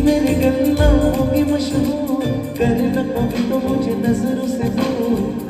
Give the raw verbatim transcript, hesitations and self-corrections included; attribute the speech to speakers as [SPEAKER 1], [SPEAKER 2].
[SPEAKER 1] मेरे गन्ना होगी मशहूर, कर न कभी तो मुझे नजरों से दूर।